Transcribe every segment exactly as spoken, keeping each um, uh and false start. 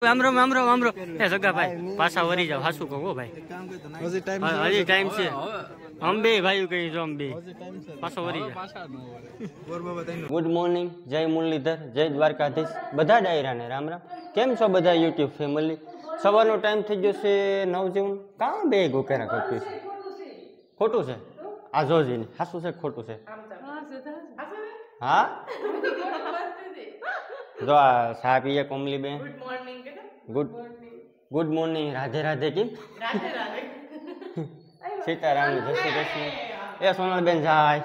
આમરો આમરો આમરો એ જગા ભાઈ પાછા વરી જાવ હાસુ કહો ભાઈ હજી ટાઈમ છે અંબે ભાઈ કહી જો અંબે પાછો વરી જાવ ગુડ મોર્નિંગ જય મુરલીધર જય દ્વારકાધીશ બધા ડાયરાને રામ રામ કેમ છો બધા યુટ્યુબ ફેમિલી સવારનો ટાઈમ થઈ ગયો છે નવ જેવું કાં બે ગોકેરા કરતી છે ખોટું છે આ જોજી ને હાસુ છે ખોટું છે હા જો આ ચા પીએ કોમલી બેન good good morning Radhe Radhe કેમ સીતારામ જય શ્રી કૃષ્ણ એ સોનલ બેન જાય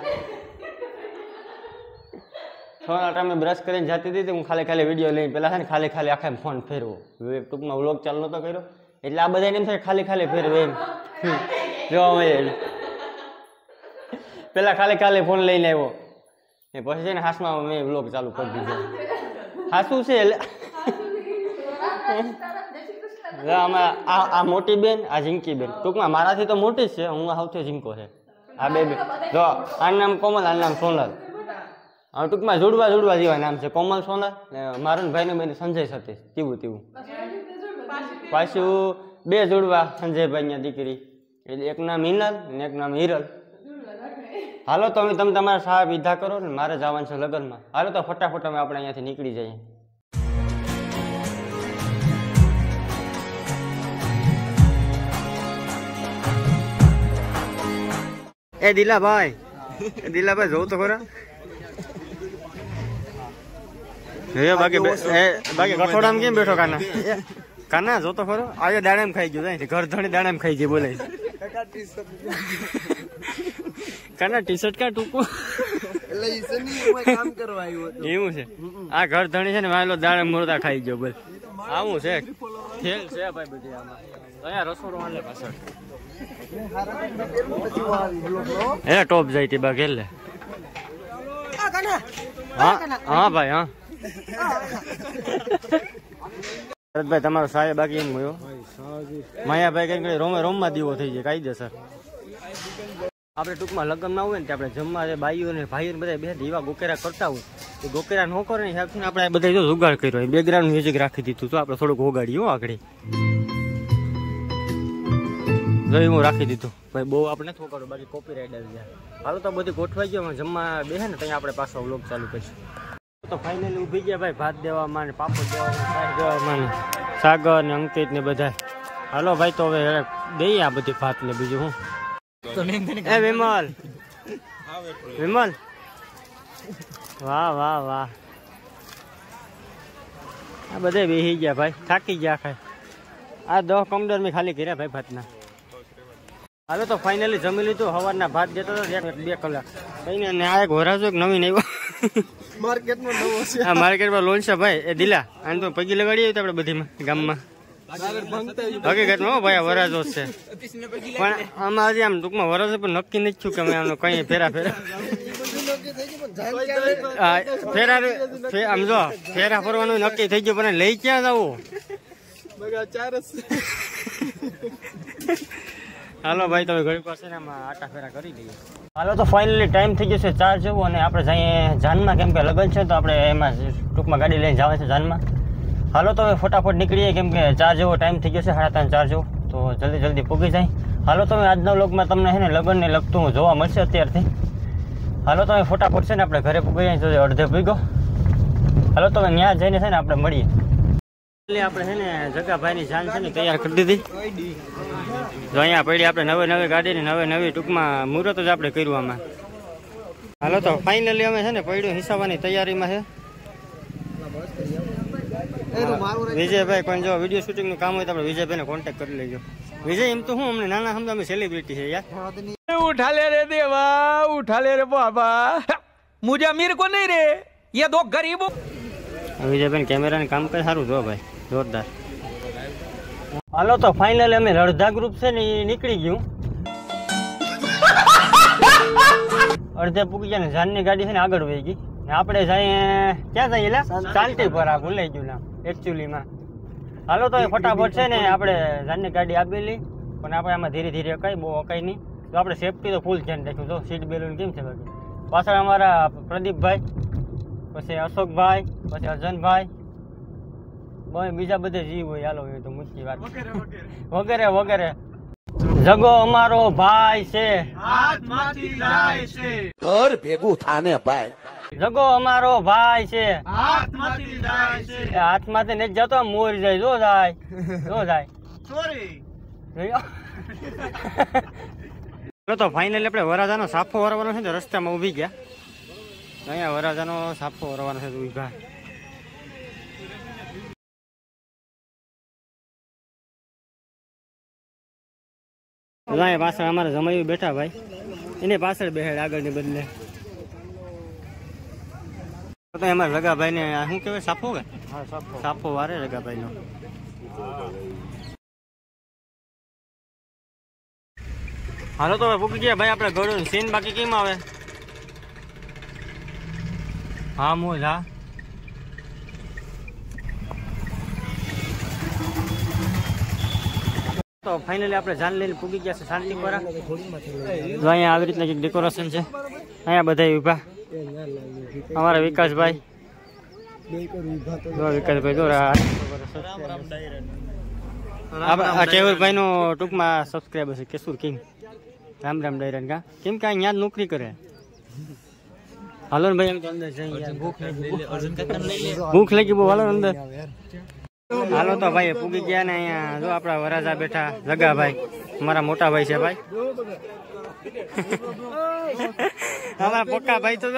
સોનલ તમે બ્રશ કરીને જતી હતી હું ખાલી ખાલી વિડીયો લઈને પેલા છે ને ખાલી ખાલી આખા ફોન ફેરવો ટૂંકમાં વ્લોગ ચાલુ નતો કર્યો એટલે આ બધા એમ થાય ખાલી ખાલી ફેરવે એમ જોવા મળે પેલા ખાલી ખાલી ફોન લઈને આવ્યો એ પછી છે ને હાસમાં મેં વ્લોગ ચાલુ કરી દીધો હાસું છે એટલે આમાં આ આ મોટી બેન આ ઝીંકી બેન ટૂંકમાં મારાથી તો મોટી જ છે હું સૌથી ઝીંકો છે આ બે બેન જો આનું નામ કોમલ આનું નામ સોનલ હવે ટૂંકમાં જોડવા જોડવા જેવા નામ છે કોમલ સોનલ ને મારું ભાઈનું બેન સંજય સતીશ તેવું તેવું પાછું બે જોડવા સંજયભાઈની દીકરી એટલે એક નામ હિનલ ને એક નામ હિરલ હાલો તો અમે તમે તમારા સાહેબ વિધા કરો ને મારે જવાનું છે લગ્નમાં હાલો તો ફટાફટ અમે આપણે અહીંયાથી નીકળી જઈએ એ દિલાભાઈ એ દિલાભાઈ જોઉં તો ખરા બાકી બાકી કઠોડામાં કેમ બેઠો કાના કાના જો તો ખરો આજે દાણામ ખાઈ ગયો ઘર ધણી દાણામ ખાઈ ગઈ બોલે કાના ટી શર્ટ કા ટૂંકું એવું છે આ ઘર ધણી છે ને મારેલો દાણા મુરદા ખાઈ ગયો બોલ આવું છે ખેલ છે ભાઈ બધી આમાં અહીંયા રસોડો વાળે પાછળ એ ટોપ જાય તી બા ખેલ હા હા ભાઈ હા ભરતભાઈ તમારો સાહેબ બાકી એમ ગયો માયાભાઈ કઈ રોમે રોમમાં દીવો થઈ જાય કાયદેસર આપણે ટૂંકમાં લગ્ન ના હોય ને આપણે જમવા બાઈઓ ને ભાઈઓ બધા બે દીવા ગોકેરા કરતા હોય એ ગોકેરા ન કરે ને હિસાબથી આપણે બધા જો જુગાડ કર્યો બેકગ્રાઉન્ડ મ્યુઝિક રાખી દીધું તો આપણે થોડુંક હોગાડીએ આગળ જો હું રાખી દીધું ભાઈ બહુ આપણે નથી હોગાડો બાકી કોપીરાઈટ આવી જાય હાલો તો બધી ગોઠવાઈ ગયો જમવા બેસે ને ત્યાં આપણે પાછો વ્લોગ ચાલુ કરીશું તો ફાઇનલી ઊભી ગયા ભાઈ ભાત દેવામાં ને પાપડ દેવામાં શાક દેવામાં સાગર ને અંકિત ને બધા હાલો ભાઈ તો હવે દઈએ આ બધી ભાત ને બીજું હું એ વિમલ વિમલ વાહ વાહ વાહ આ બધે બેસી ગયા ભાઈ થાકી ગયા ખાય આ દસ કમડર મેં ખાલી કર્યા ભાઈ ભાતના હવે તો ફાઇનલી જમી લીધું સવારના ભાત દેતો હતો બે કલાક કઈને ને આ એક વરાજો નવીન આવ્યો માર્કેટમાં નવો છે હા માર્કેટમાં લોન છે ભાઈ એ દિલા આને તો પગી લગાડી આવી આપણે બધીમાં ગામમાં હકીકતમાં ભાઈ વરાજો છે પણ આમાં હજી આમ ટૂંકમાં વરાજો પણ નક્કી નથી થયું કે અમે આનો કઈ ફેરા ફેરા ફેરા આમ જો ફેરા ફરવાનું નક્કી થઈ ગયું પણ લઈ ક્યાં જવું હાલો ભાઈ તમે ઘડી પાસે ને આમાં આટા ફેરા કરી દઈએ હાલો તો ફાઇનલી ટાઈમ થઈ ગયો છે ચાર જેવું અને આપણે જઈએ જાનમાં કેમ કે લગન છે તો આપણે એમાં ટૂંકમાં ગાડી લઈને જવા છે જાનમાં હાલો તો હવે ફટાફટ નીકળીએ કેમ કે ચાર જેવો ટાઈમ થઈ ગયો છે સાડા ત્રણ ચાર જેવો તો જલ્દી જલ્દી પૂગી જાય હાલો તમે આજના વ્લોગમાં તમને છે ને લગ્નને લગતું જોવા મળશે અત્યારથી હાલો તમે ફટાફટ છે ને આપણે ઘરે પૂગી જાય તો અડધે પૂગ્યો હાલો તમે ત્યાં જઈને છે ને આપણે મળીએ એટલે આપણે છે ને જગાભાઈની જાન છે ને તૈયાર કરી દીધી જો અહીંયા પડી આપણે નવે નવી ગાડીની નવે નવી ટૂંકમાં મુહૂર્ત જ આપણે કર્યું આમાં હાલો તો ફાઇનલી અમે છે ને પડ્યું હિસાબવાની તૈયારીમાં છે વિજયભાઈ કોઈ જો વિડીયો શૂટિંગનું કામ હોય તો આપણે વિજયભાઈને કોન્ટેક્ટ કરી લેજો વિજય એમ તો હું અમને નાના સમજો અમે સેલિબ્રિટી છે યાર ઉઠા લે રે દેવા ઉઠા લે રે બાબા મુજે અમીર કો નહીં રે ये दो गरीबो વિજયભાઈ કેમેરાનું કામ કરે સારું જો ભાઈ જોરદાર હાલો તો ફાઇનલી અમે અડધા ગ્રુપ છે ને એ નીકળી ગયું અડધે પૂકી ગયા ને જાનની ગાડી છે ને આગળ વહી ગઈ ને આપણે જઈએ ક્યાં જઈએ ચાલતી પર આ ભૂલાઈ ગયું નામ એકચ્યુઅલીમાં હાલો તો ફટાફટ છે ને આપણે જાનની ગાડી આપેલી પણ આપણે આમાં ધીરે ધીરે અકાઈ બહુ અકાઈ નહીં તો આપણે સેફટી તો ફૂલ ધ્યાન રાખ્યું તો સીટ બેલૂન કેમ છે બાકી પાછળ અમારા પ્રદીપભાઈ પછી અશોકભાઈ પછી અર્જનભાઈ કોઈ બીજા બધે જીવ હોય હાલો એ તો મુશ્કેલ વાત વગેરે વગેરે જગો અમારો ભાઈ છે હાથમાંથી જાય છે ઘર ભેગું થાને ભાઈ જગો અમારો ભાઈ છે હાથમાંથી જાય છે એ હાથમાંથી નથી જતો મોર જાય જો જાય જો જાય સોરી જોયો? તો ફાઇનલી આપણે વરાજાનો સાફો વરવાનો છે તો રસ્તામાં ઊભી ગયા અહીંયા વરાજાનો સાફો વરવાનો છે તો ઊભા અહીંયા પાછળ અમારા જમાઈ બેઠા ભાઈ એને પાછળ બેહેડ આગળની બદલે તો અમારા રગાભાઈ ને શું કહેવાય સાફો કે સાફો વારે રગાભાઈ નો હાલો તો પૂકી ગયા ભાઈ આપણે ગળું સીન બાકી કેમ આવે હા મોજ હા તો ફાઇનલી આપણે જાન લઈને પૂગી ગયા છે શાંતિપુરા જો અહીંયા આવી રીતના કંઈક ડેકોરેશન છે અહીંયા બધા ઊભા અમારા વિકાસભાઈ જો વિકાસભાઈ જો આ કેવુરભાઈ નો ટૂંકમાં સબસ્ક્રાઈબર છે કેશુર કિંગ રામ રામ ડાયરન કા કેમ કે અહીંયા નોકરી કરે હાલો ને ભાઈ એમ તો અંદર જઈએ ભૂખ લાગી બહુ હાલો અંદર હાલો તો ભાઈ પૂગી ગયા ને અહીંયા જો આપણા વરાજા બેઠા જગાભાઈ મારા મોટા ભાઈ છે ભાઈ અમારા પક્કા ભાઈ તો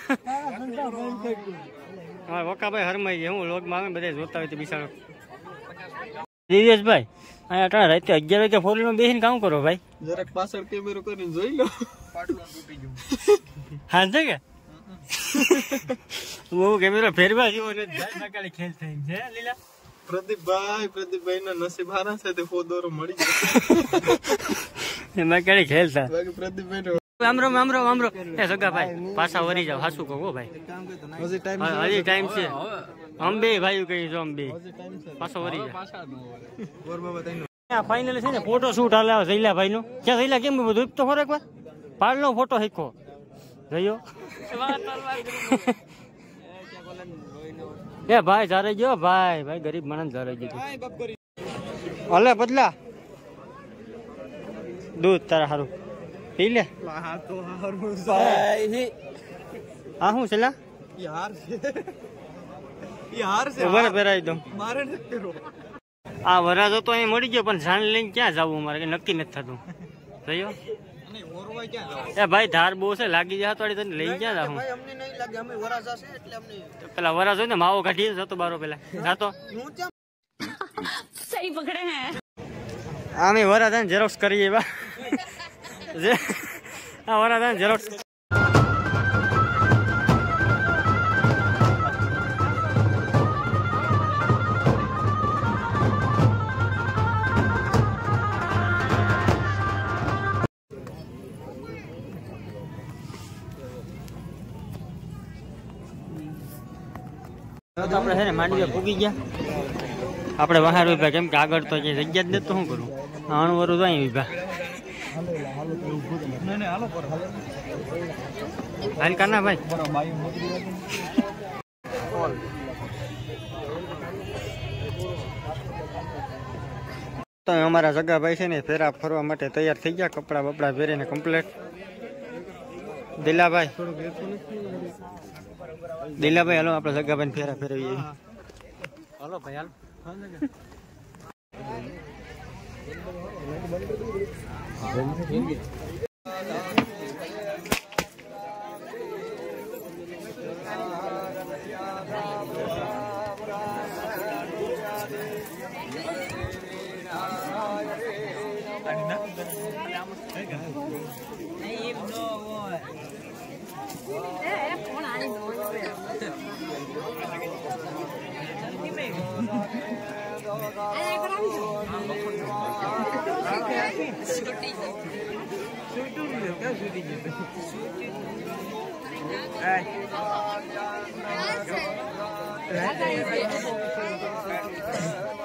અમારા પક્કા ભાઈ હરમાઈ ગયા હું લોગમાં આવે બધા જોતા હોય તો બિચારો દિવ્યેશભાઈ અહીંયા અટાણે રાતે અગિયાર વાગે ફોર વ્હીલમાં બેસીને કામ કરો ભાઈ જરાક પાછળ કેમેરો કરીને જોઈ લો હા છે કે બહુ કેમેરો ફેરવા જેવો નથી ખેલ થઈ છે લીલા પ્રદીપભાઈ પ્રદીપભાઈ ના નસીબ હારા છે તે ફોદોરો મળી એમાં ક્યારે ખેલતા જાય પ્રદીપભાઈ આમરો આમરો આમરો એ સગા ભાઈ પાછા વરી જાવ હાસુ કહો ભાઈ હજી ટાઈમ હજી ટાઈમ છે અંબે ભાઈ કહી છો અંબે પાછો વરી જા ફાઇનલ છે ને ફોટો શૂટ હાલે જઈલા ભાઈ નું ક્યાં જઈલા કેમ બધું તો ખરો એકવાર પાડ નો ફોટો શીખો જોયો એ ભાઈ જારે ગયો ભાઈ ભાઈ ગરીબ માણસ જારે ગયો ઓલે બદલા દૂધ તારા હારું પી લે આ શું છે યાર છે યાર છે ઉભા પહેરાવી દઉં મારે નથી કરો આ વરાજો તો અહીં મળી ગયો પણ જાણ લઈને ક્યાં જવું મારે કઈ નક્કી નથી થતું જોયો એ ભાઈ ધાર બહુ છે લાગી જાય તો તને લઈ ગયા જાઉં પેલા વરાજ હોય ને માવો કાઢી જતો બારો પેલા જાતો सही पकड़े हैं આમે વરાજ ઝેરોક્સ કરીએ બા આ વરાજ ઝેરોક્સ આપણે છે ને માંડવી પૂગી ગયા આપણે બહાર ઉભા કેમ કે આગળ તો જગ્યા જ નથી તો શું કરું અણવરું તો અહીં ઉભા હાલ કરના ભાઈ તો અમારા જગા ભાઈ છે ને ફેરા ફરવા માટે તૈયાર થઈ ગયા કપડા બપડા પહેરીને કમ્પ્લેટ દિલાભાઈ દિલાભાઈ હાલો આપણે જગાભાઈ ફેરા ફેરવીએ હાલો ભાઈ હાલ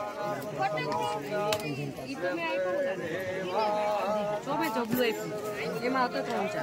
Coba coba એમાં હતો ત્રણ ચાર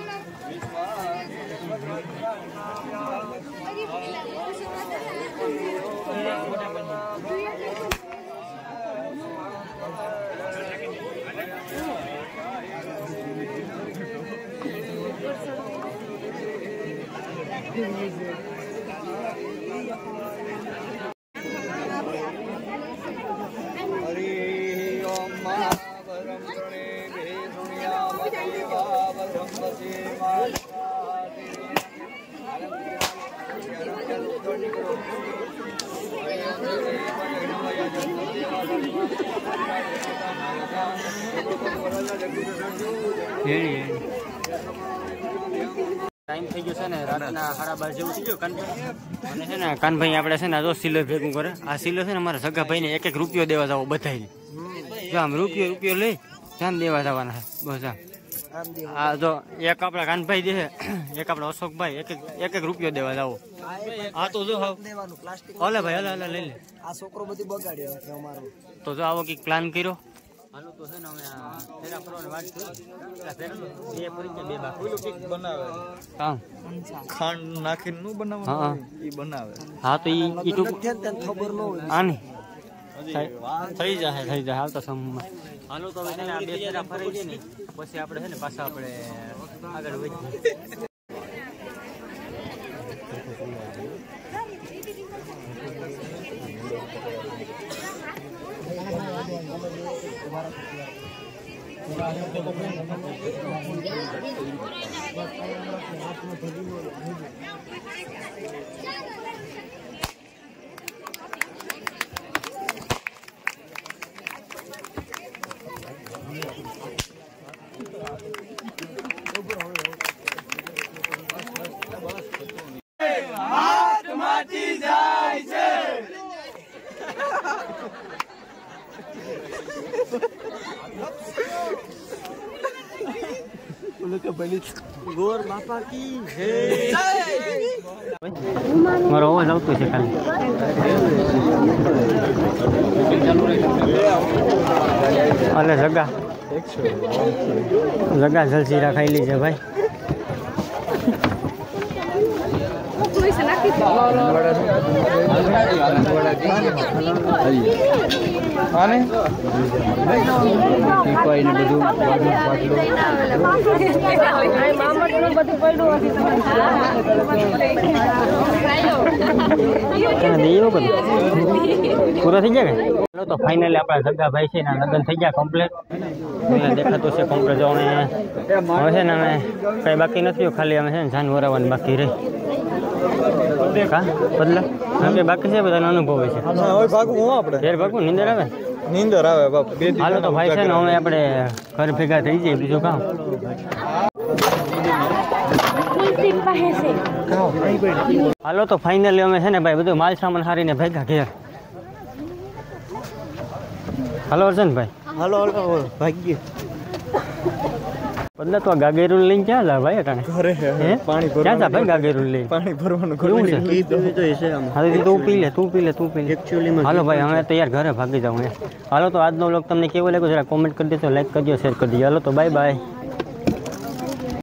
ટાઈમ થઈ ગયો છે ને રાતના સાડા બાર જેવું થઈ ગયું કાનભાઈ અને છે ને કાનભાઈ આપણે છે ને આ જો સિલો ભેગું કરે આ સિલો છે ને અમારા સગા ભાઈને એક એક રૂપિયો દેવા જવો બધાને જો આમ રૂપિયો રૂપિયો લઈ ધ્યાન દેવા જવાના છે બસ આમ આ જો એક આપણા કાનભાઈ દે એક આપણા અશોકભાઈ એક એક એક રૂપિયો દેવા જાવ આ તો જો હલે ભાઈ હલે હલે લઈ લે આ છોકરો બધી બગાડી નાખ્યો અમારો તો જો આવો કંઈક પ્લાન કર્યો હાલો તો છે ને અમે ફેરા ફરવાની વાત કરી બે પરીକ୍ଷା બે બાકી બનાવે હા ખાંડ નાખીને નું બનાવવાનું ઈ બનાવે હા તો ઈ ઈ ટૂંક ખબર ન હોય આની થઈ જાય થઈ જાય હાલતો સમયમાં હાલો તો હવે છે ને આ બે ફેરા ફરાઈ જાય ને પછી આપણે છે ને પાછા આપણે આગળ વધીએ ગોર બાપા કી મારો અવાજ આવતો છે ખાલી અલે જગા જગા જલજીરા ખાઈ લીજે ભાઈ આને પીપાઈને બધું પૂરા થઈ ગયા કે તો ફાઇનલી આપણા જગ્ગા ભાઈ છે ને લગ્ન થઈ ગયા કમ્પ્લીટ દેખાતું છે કમ્પ્લીટ જો અમે હવે છે ને અમે કઈ બાકી નથી ખાલી અમે છે ને જાન વરાવવાની બાકી રહી કા બદલા આમ કે બાકી છે બધાનો અનુભવ છે હવે ભાગવું હું આપણે ફેર ભાગવું નીંદર આવે નીંદર આવે બાપ બે હાલો તો ભાઈ છે ને અમે આપણે ઘર ભેગા થઈ જઈએ બીજું કામ હાલો તો ફાઇનલી અમે છે ને ભાઈ બધું માલ સામાન હારીને ભેગા ઘેર હાલો અર્જનભાઈ હાલો હાલો ભાગ્ય બદલા તો ગાગેરું લઈને ક્યાં જા ભાઈ અટાણે ઘરે પાણી ક્યાં જા ભાઈ ગાગેરું લઈને પાણી ભરવાનું કેવું છે હા તું પી લે તું પી લે તું પી લે હાલો ભાઈ અમે તો યાર ઘરે ભાગી જાઉં હાલો તો આજનો વ્લોગ તમને કેવો લાગ્યો જરા કોમેન્ટ કરી દેજો લાઈક કરજો શેર કરી દેજો હાલો તો બાય બાય